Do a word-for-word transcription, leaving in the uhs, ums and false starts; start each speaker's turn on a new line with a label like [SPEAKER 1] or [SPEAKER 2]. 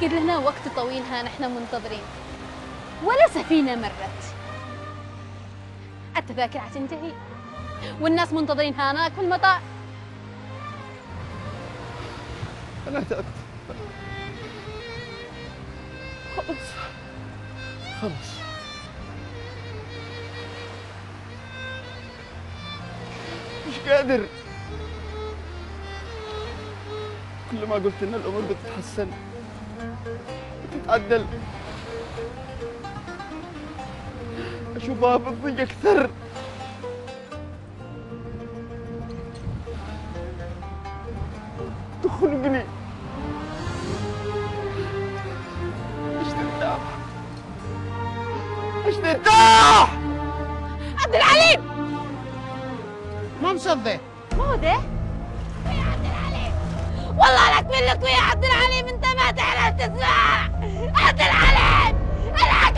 [SPEAKER 1] قد لنا وقت طويل ها نحن منتظرين ولا سفينة مرت. التذاكر حتنتهي والناس منتظرين هناك في المطار.
[SPEAKER 2] أنا تعبت خلص خلص. مش قادر. كل ما قلت إن الأمور بتتحسن بتتعدل أشوفها بتضيق أكثر. تخنقني. مش ترتاح مش ترتاح.
[SPEAKER 1] عبد العليم
[SPEAKER 3] ما مصدق.
[SPEAKER 1] مو ده يا عبد العليم، والله لك من لك يا عبد العليم، انت ما تعرف تسمع. عبد العليم الحق